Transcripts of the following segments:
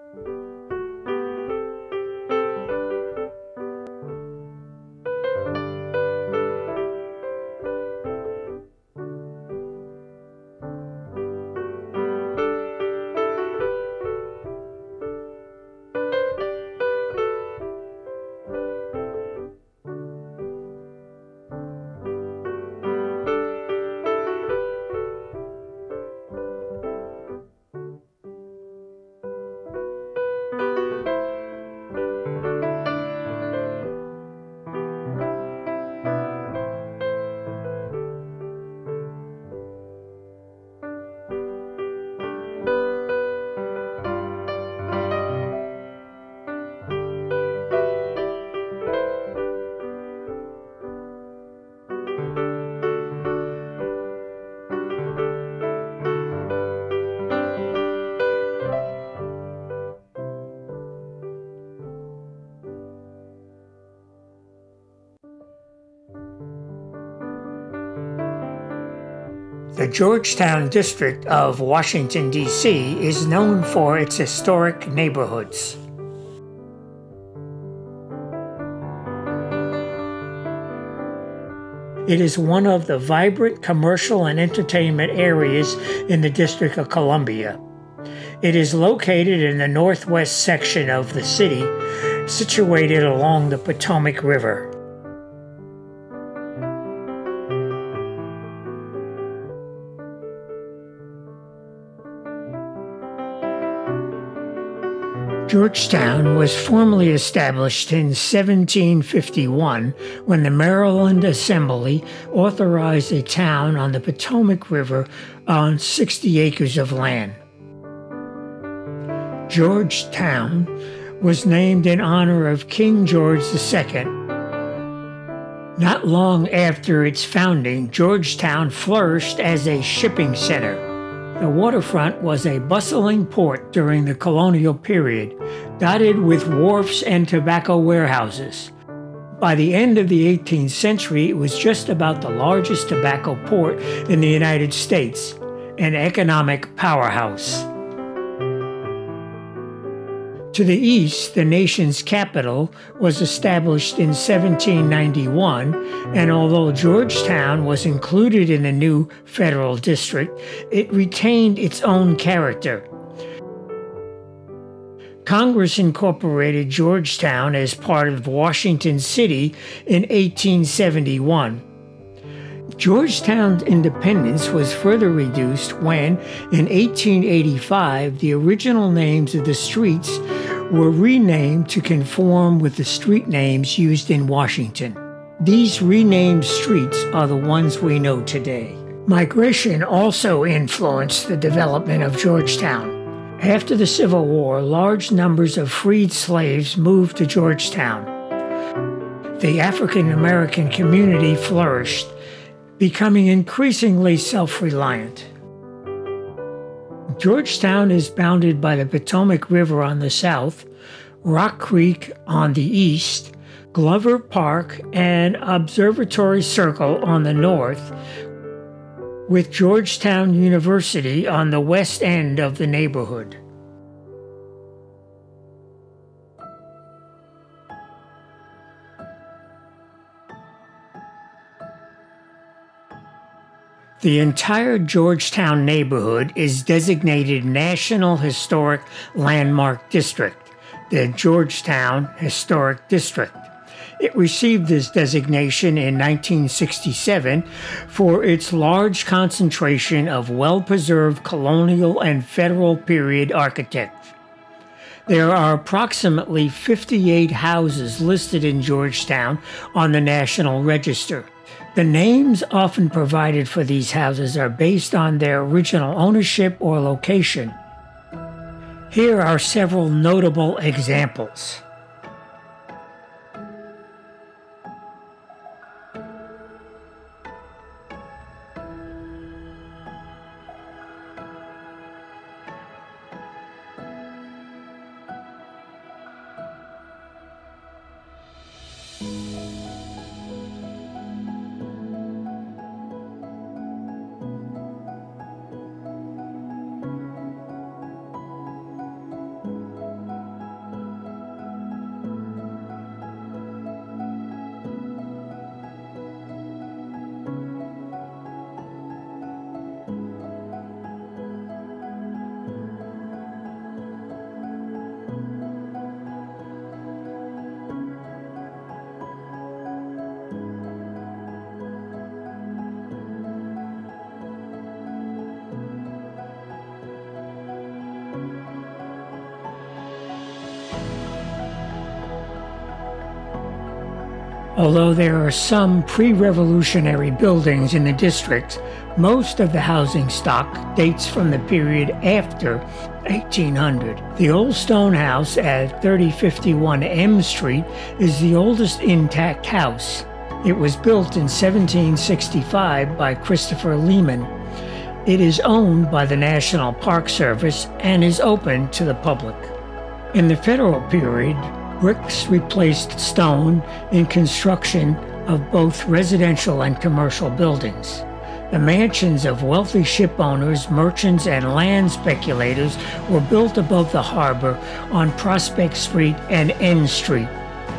The Georgetown district of Washington, D.C. is known for its historic neighborhoods. It is one of the vibrant commercial and entertainment areas in the District of Columbia. It is located in the northwest section of the city, situated along the Potomac River. Georgetown was formally established in 1751 when the Maryland Assembly authorized a town on the Potomac River on 60 acres of land. Georgetown was named in honor of King George II. Not long after its founding, Georgetown flourished as a shipping center. The waterfront was a bustling port during the colonial period, dotted with wharfs and tobacco warehouses. By the end of the 18th century, it was just about the largest tobacco port in the United States, an economic powerhouse. To the east, the nation's capital was established in 1791, and although Georgetown was included in the new federal district, it retained its own character. Congress incorporated Georgetown as part of Washington City in 1871. Georgetown's independence was further reduced when, in 1885, the original names of the streets were renamed to conform with the street names used in Washington. These renamed streets are the ones we know today. Migration also influenced the development of Georgetown. After the Civil War, large numbers of freed slaves moved to Georgetown. The African American community flourished, becoming increasingly self-reliant. Georgetown is bounded by the Potomac River on the south, Rock Creek on the east, Glover Park and Observatory Circle on the north, with Georgetown University on the west end of the neighborhood. The entire Georgetown neighborhood is designated National Historic Landmark District, the Georgetown Historic District. It received this designation in 1967 for its large concentration of well-preserved colonial and federal period architecture. There are approximately 58 houses listed in Georgetown on the National Register. The names often provided for these houses are based on their original ownership or location. Here are several notable examples. Although there are some pre-revolutionary buildings in the district, most of the housing stock dates from the period after 1800. The old stone house at 3051 M Street is the oldest intact house. It was built in 1765 by Christopher Lehman. It is owned by the National Park Service and is open to the public. In the Federal period, bricks replaced stone in construction of both residential and commercial buildings. The mansions of wealthy ship owners, merchants, and land speculators were built above the harbor on Prospect Street and N Street.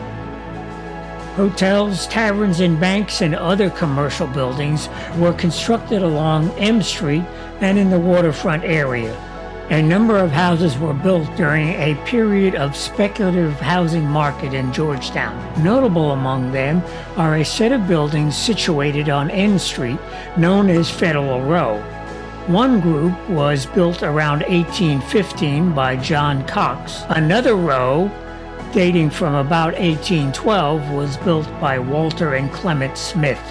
Hotels, taverns, and banks and other commercial buildings were constructed along M Street and in the waterfront area. A number of houses were built during a period of speculative housing market in Georgetown. Notable among them are a set of buildings situated on N Street known as Federal Row. One group was built around 1815 by John Cox. Another row, dating from about 1812, was built by Walter and Clement Smith.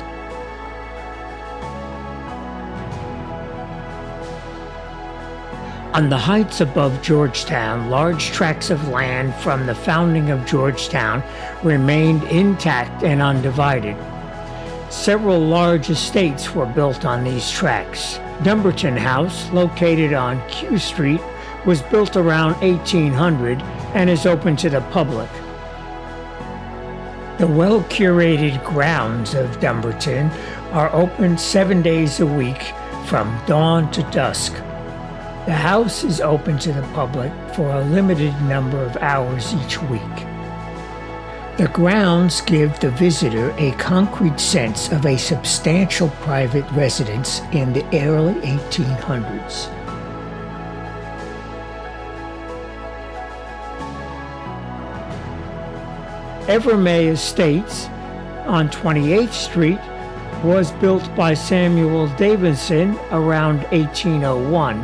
On the heights above Georgetown, large tracts of land from the founding of Georgetown remained intact and undivided. Several large estates were built on these tracts. Dumbarton House, located on Q Street, was built around 1800 and is open to the public. The well-curated grounds of Dumbarton are open 7 days a week from dawn to dusk. The house is open to the public for a limited number of hours each week. The grounds give the visitor a concrete sense of a substantial private residence in the early 1800s. Evermay Estates on 28th Street was built by Samuel Davidson around 1801.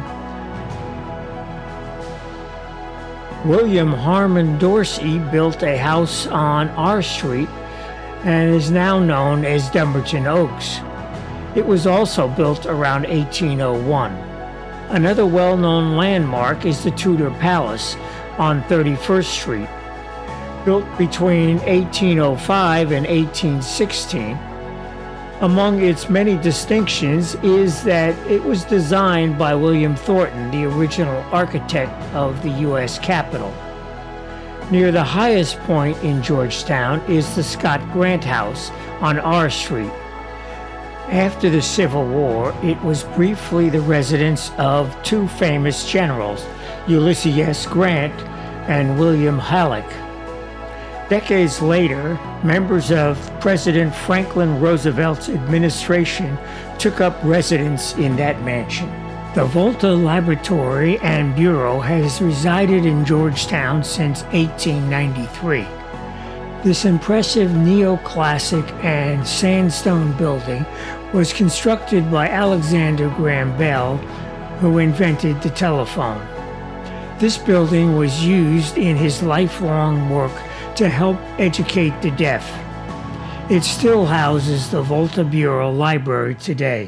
William Harmon Dorsey built a house on R Street and is now known as Dumbarton Oaks. It was also built around 1801. Another well-known landmark is the Tudor Palace on 31st Street, built between 1805 and 1816. Among its many distinctions is that it was designed by William Thornton, the original architect of the U.S. Capitol. Near the highest point in Georgetown is the Scott Grant House on R Street. After the Civil War, it was briefly the residence of two famous generals, Ulysses S. Grant and William Halleck. Decades later, members of President Franklin Roosevelt's administration took up residence in that mansion. The Volta Laboratory and Bureau has resided in Georgetown since 1893. This impressive neoclassic and sandstone building was constructed by Alexander Graham Bell, who invented the telephone. This building was used in his lifelong work to help educate the deaf. It still houses the Volta Bureau Library today.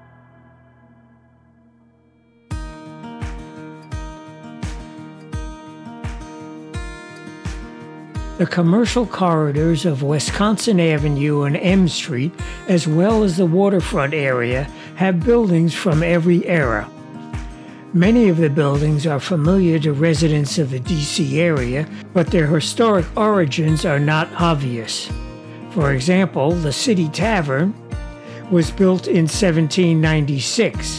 The commercial corridors of Wisconsin Avenue and M Street, as well as the waterfront area, have buildings from every era. Many of the buildings are familiar to residents of the D.C. area, but their historic origins are not obvious. For example, the City Tavern was built in 1796.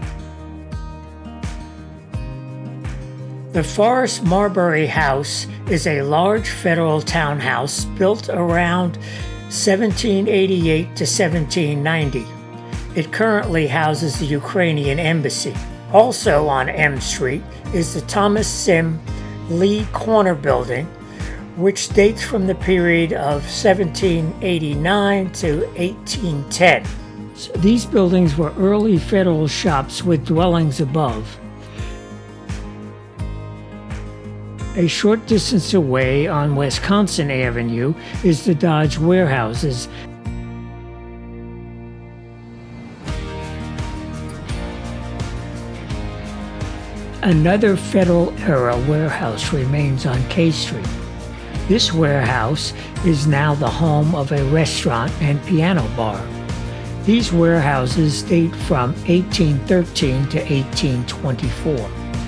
The Forest Marbury House is a large federal townhouse built around 1788 to 1790. It currently houses the Ukrainian Embassy. Also on M Street is the Thomas Sim Lee Corner Building, which dates from the period of 1789 to 1810. These buildings were early federal shops with dwellings above. A short distance away on Wisconsin Avenue is the Dodge warehouses. Another Federal-era warehouse remains on K Street. This warehouse is now the home of a restaurant and piano bar. These warehouses date from 1813 to 1824.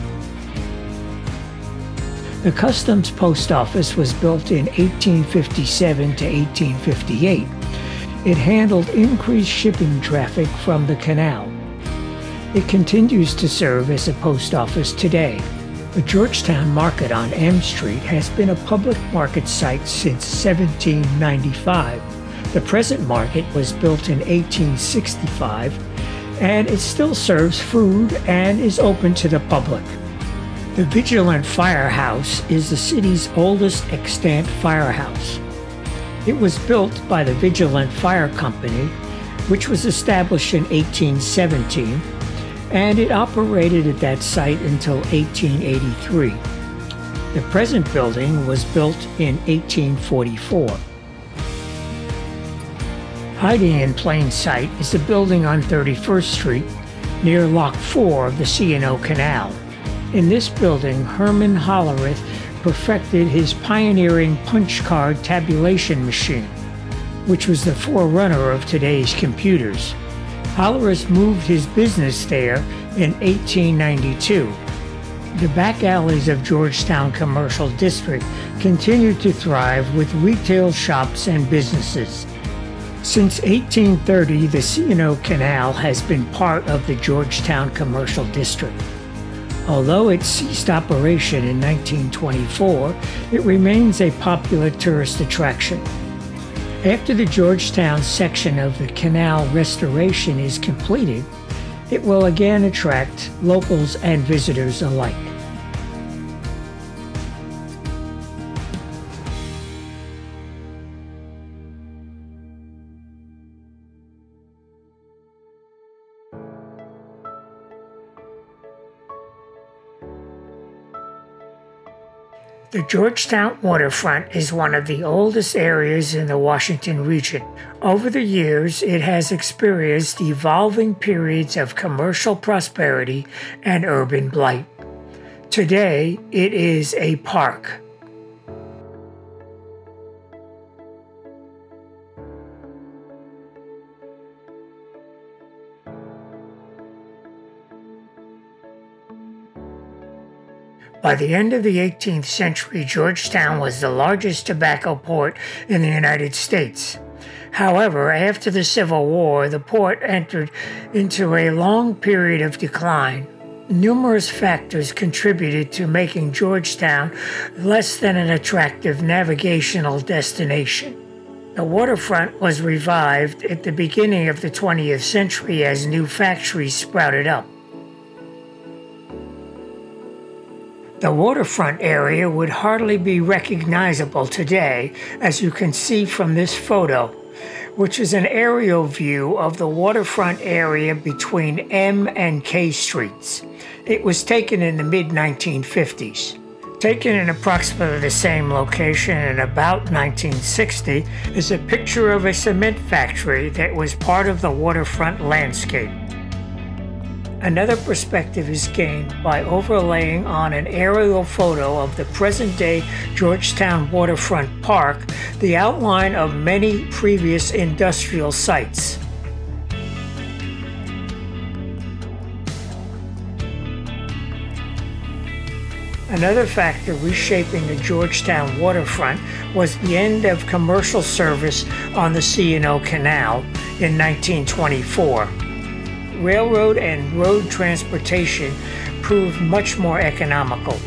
The Customs Post Office was built in 1857 to 1858. It handled increased shipping traffic from the canal. It continues to serve as a post office today. The Georgetown Market on M Street has been a public market site since 1795. The present market was built in 1865, and it still serves food and is open to the public. The Vigilant Firehouse is the city's oldest extant firehouse. It was built by the Vigilant Fire Company, which was established in 1817, and it operated at that site until 1883. The present building was built in 1844. Hiding in plain sight is a building on 31st Street near Lock 4 of the C&O Canal. In this building, Herman Hollerith perfected his pioneering punch card tabulation machine, which was the forerunner of today's computers. Hollerith moved his business there in 1892. The back alleys of Georgetown Commercial District continued to thrive with retail shops and businesses. Since 1830, the C&O Canal has been part of the Georgetown Commercial District. Although it ceased operation in 1924, it remains a popular tourist attraction. After the Georgetown section of the canal restoration is completed, it will again attract locals and visitors alike. The Georgetown Waterfront is one of the oldest areas in the Washington region. Over the years, it has experienced evolving periods of commercial prosperity and urban blight. Today, it is a park. By the end of the 18th century, Georgetown was the largest tobacco port in the United States. However, after the Civil War, the port entered into a long period of decline. Numerous factors contributed to making Georgetown less than an attractive navigational destination. The waterfront was revived at the beginning of the 20th century as new factories sprouted up. The waterfront area would hardly be recognizable today, as you can see from this photo, which is an aerial view of the waterfront area between M and K Streets. It was taken in the mid-1950s. Taken in approximately the same location in about 1960 is a picture of a cement factory that was part of the waterfront landscape. Another perspective is gained by overlaying on an aerial photo of the present-day Georgetown Waterfront Park the outline of many previous industrial sites. Another factor reshaping the Georgetown waterfront was the end of commercial service on the C&O Canal in 1924. Railroad and road transportation proved much more economical.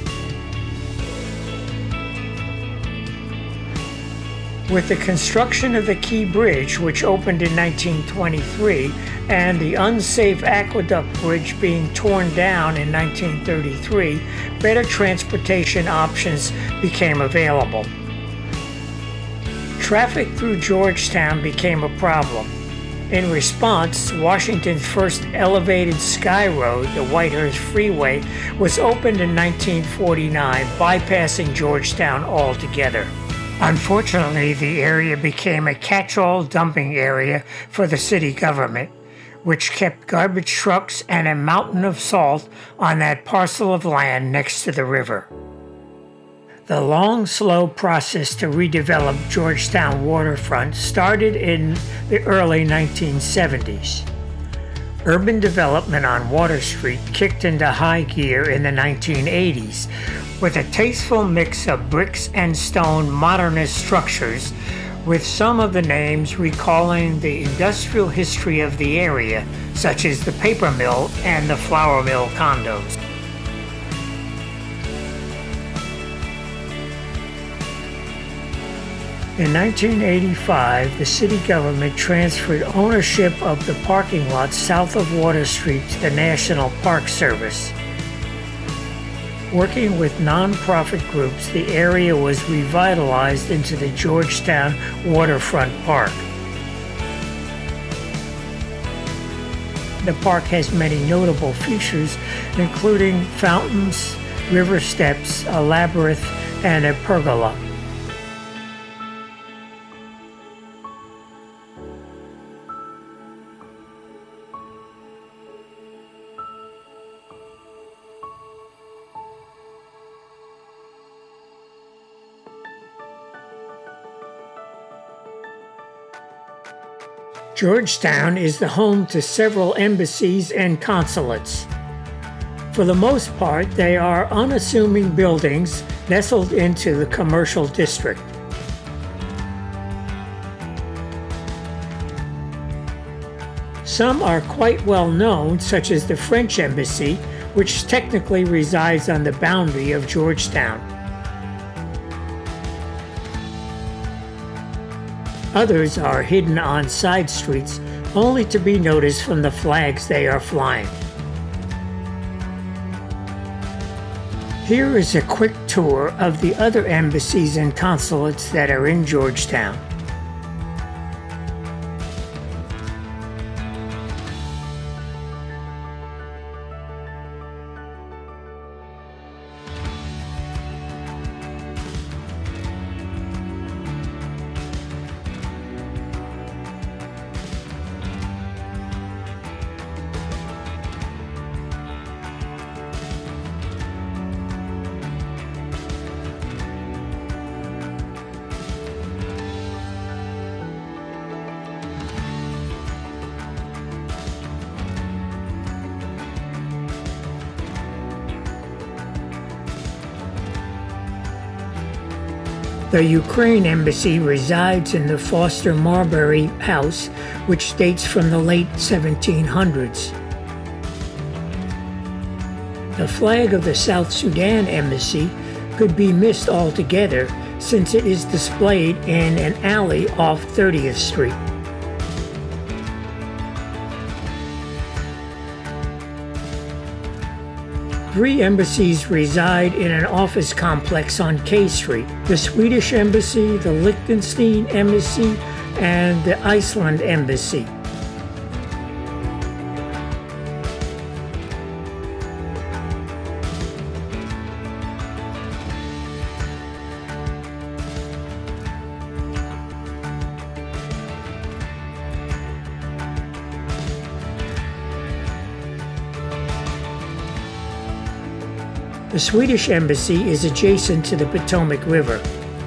With the construction of the Key Bridge, which opened in 1923, and the unsafe Aqueduct Bridge being torn down in 1933, better transportation options became available. Traffic through Georgetown became a problem. In response, Washington's first elevated sky road, the Whitehurst Freeway, was opened in 1949, bypassing Georgetown altogether. Unfortunately, the area became a catch-all dumping area for the city government, which kept garbage trucks and a mountain of salt on that parcel of land next to the river. The long, slow process to redevelop Georgetown Waterfront started in the early 1970s. Urban development on Water Street kicked into high gear in the 1980s with a tasteful mix of bricks and stone modernist structures, with some of the names recalling the industrial history of the area, such as the paper mill and the flour mill condos. In 1985, the city government transferred ownership of the parking lot south of Water Street to the National Park Service. Working with non-profit groups, the area was revitalized into the Georgetown Waterfront Park. The park has many notable features, including fountains, river steps, a labyrinth, and a pergola. Georgetown is the home to several embassies and consulates. For the most part, they are unassuming buildings nestled into the commercial district. Some are quite well known, such as the French Embassy, which technically resides on the boundary of Georgetown. Others are hidden on side streets, only to be noticed from the flags they are flying. Here is a quick tour of the other embassies and consulates that are in Georgetown. The Ukraine Embassy resides in the Foster Marbury House, which dates from the late 1700s. The flag of the South Sudan Embassy could be missed altogether, since it is displayed in an alley off 30th Street. Three embassies reside in an office complex on K Street: the Swedish Embassy, the Liechtenstein Embassy, and the Iceland Embassy. The Swedish Embassy is adjacent to the Potomac River.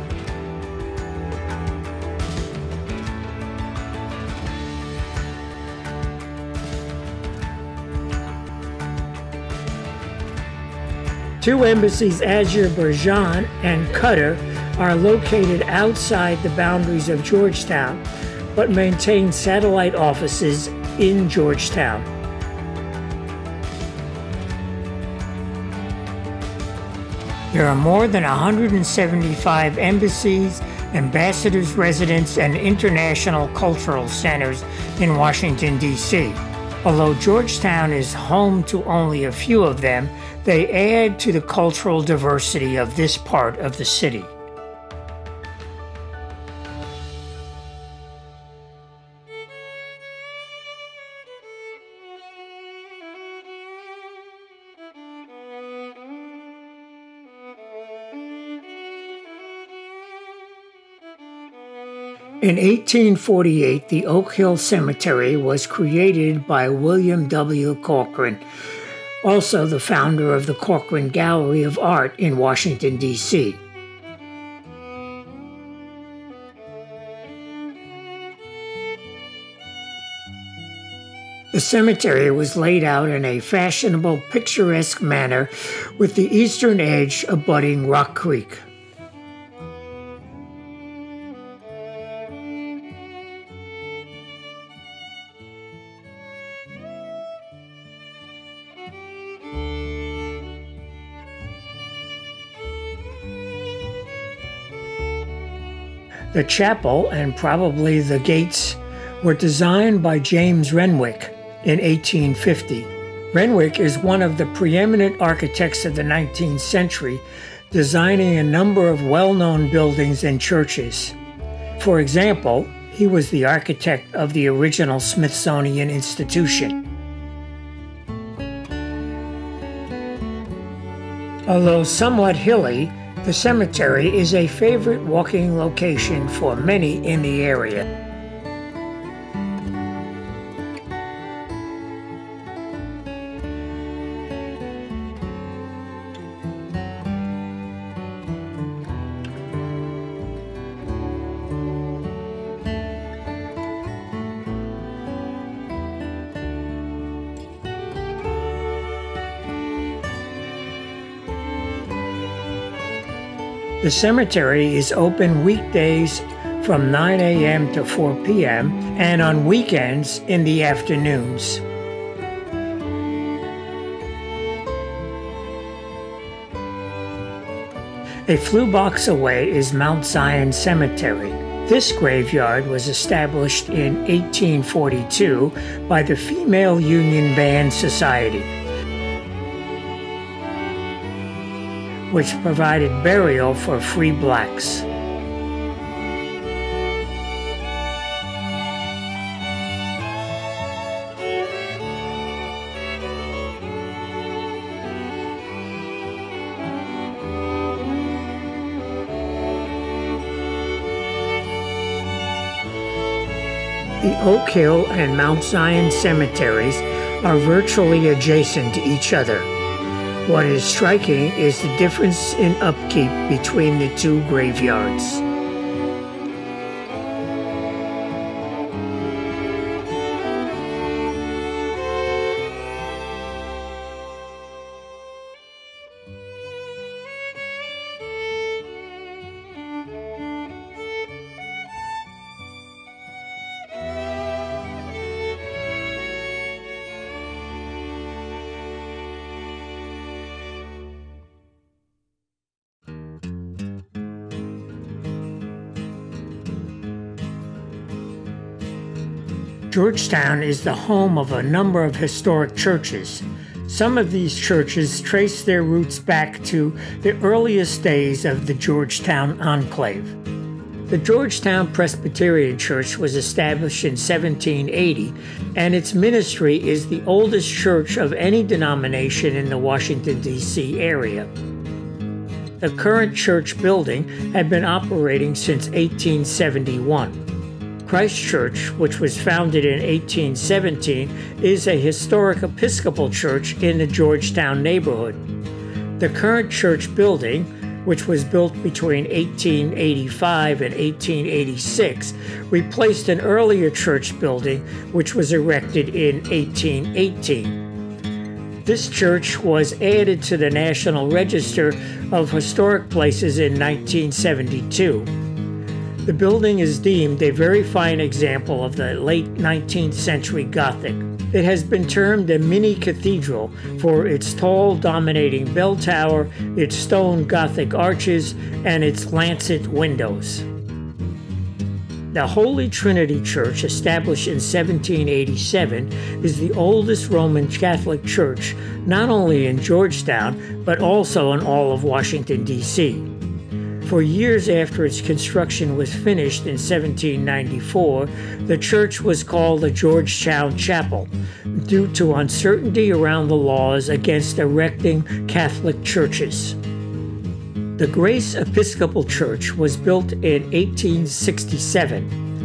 Two embassies, Azerbaijan and Qatar, are located outside the boundaries of Georgetown, but maintain satellite offices in Georgetown. There are more than 175 embassies, ambassadors' residence, and international cultural centers in Washington, D.C. Although Georgetown is home to only a few of them, they add to the cultural diversity of this part of the city. In 1848, the Oak Hill Cemetery was created by William W. Corcoran, also the founder of the Corcoran Gallery of Art in Washington, D.C. The cemetery was laid out in a fashionable, picturesque manner with the eastern edge abutting Rock Creek. The chapel, and probably the gates, were designed by James Renwick in 1850. Renwick is one of the preeminent architects of the 19th century, designing a number of well-known buildings and churches. For example, he was the architect of the original Smithsonian Institution. Although somewhat hilly, the cemetery is a favorite walking location for many in the area. The cemetery is open weekdays from 9 a.m. to 4 p.m. and on weekends in the afternoons. A few blocks away is Mount Zion Cemetery. This graveyard was established in 1842 by the Female Union Band Society, which provided burial for free blacks. The Oak Hill and Mount Zion cemeteries are virtually adjacent to each other. What is striking is the difference in upkeep between the two graveyards. Georgetown is the home of a number of historic churches. Some of these churches trace their roots back to the earliest days of the Georgetown enclave. The Georgetown Presbyterian Church was established in 1780, and its ministry is the oldest church of any denomination in the Washington, D.C. area. The current church building had been operating since 1871. Christ Church, which was founded in 1817, is a historic Episcopal church in the Georgetown neighborhood. The current church building, which was built between 1885 and 1886, replaced an earlier church building which was erected in 1818. This church was added to the National Register of Historic Places in 1972. The building is deemed a very fine example of the late 19th century Gothic. It has been termed a mini cathedral for its tall, dominating bell tower, its stone Gothic arches, and its lancet windows. The Holy Trinity Church, established in 1787, is the oldest Roman Catholic church not only in Georgetown, but also in all of Washington, D.C. For years after its construction was finished in 1794, the church was called the Georgetown Chapel due to uncertainty around the laws against erecting Catholic churches. The Grace Episcopal Church was built in 1867.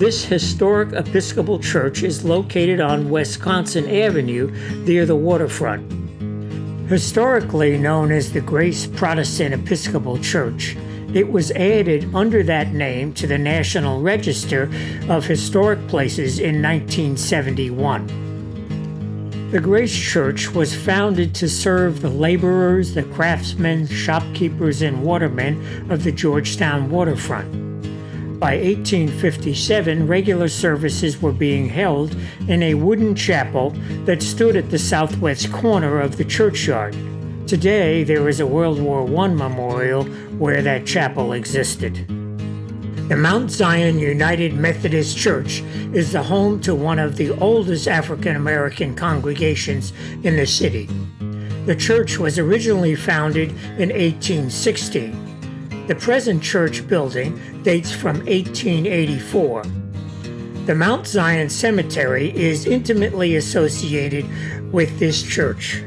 This historic Episcopal church is located on Wisconsin Avenue near the waterfront. Historically known as the Grace Protestant Episcopal Church, it was added under that name to the National Register of Historic Places in 1971. The Grace Church was founded to serve the laborers, the craftsmen, shopkeepers, and watermen of the Georgetown Waterfront. By 1857, regular services were being held in a wooden chapel that stood at the southwest corner of the churchyard. Today, there is a World War I memorial where that chapel existed. The Mount Zion United Methodist Church is the home to one of the oldest African American congregations in the city. The church was originally founded in 1816. The present church building dates from 1884. The Mount Zion Cemetery is intimately associated with this church.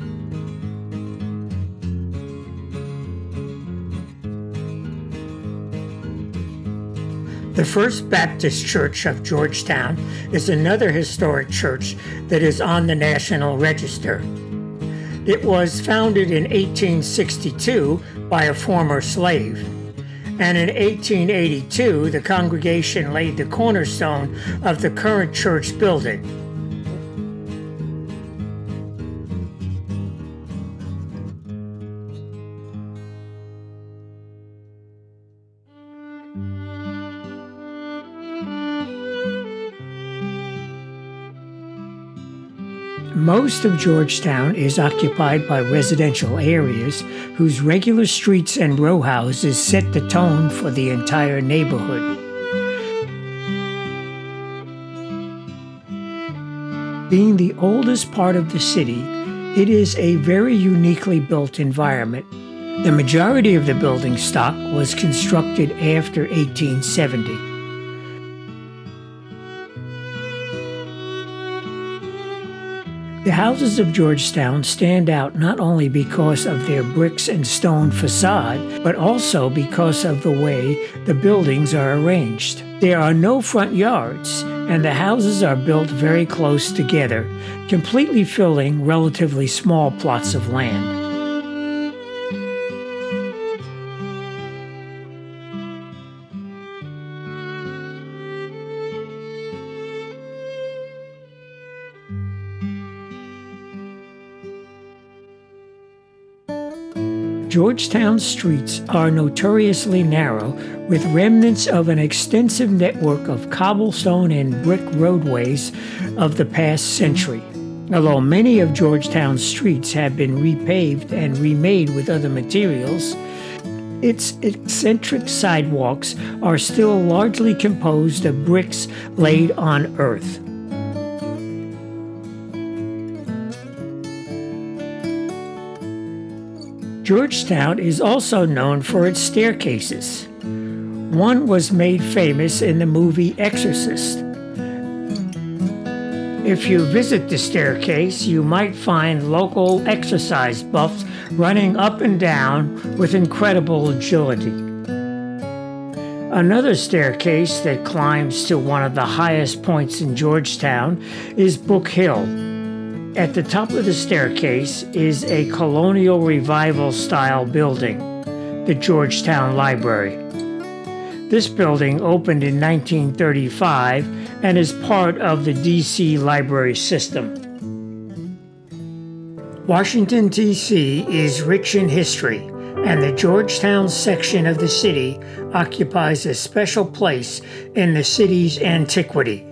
The First Baptist Church of Georgetown is another historic church that is on the National Register. It was founded in 1862 by a former slave, and in 1882 the congregation laid the cornerstone of the current church building. Most of Georgetown is occupied by residential areas whose regular streets and row houses set the tone for the entire neighborhood. Being the oldest part of the city, it is a very uniquely built environment. The majority of the building stock was constructed after 1870. The houses of Georgetown stand out not only because of their bricks and stone facade, but also because of the way the buildings are arranged. There are no front yards, and the houses are built very close together, completely filling relatively small plots of land. Georgetown's streets are notoriously narrow, with remnants of an extensive network of cobblestone and brick roadways of the past century. Although many of Georgetown's streets have been repaved and remade with other materials, its eccentric sidewalks are still largely composed of bricks laid on earth. Georgetown is also known for its staircases. One was made famous in the movie Exorcist. If you visit the staircase, you might find local exercise buffs running up and down with incredible agility. Another staircase that climbs to one of the highest points in Georgetown is Book Hill. At the top of the staircase is a colonial revival-style building, the Georgetown Library. This building opened in 1935 and is part of the D.C. library system. Washington, D.C. is rich in history, and the Georgetown section of the city occupies a special place in the city's antiquity.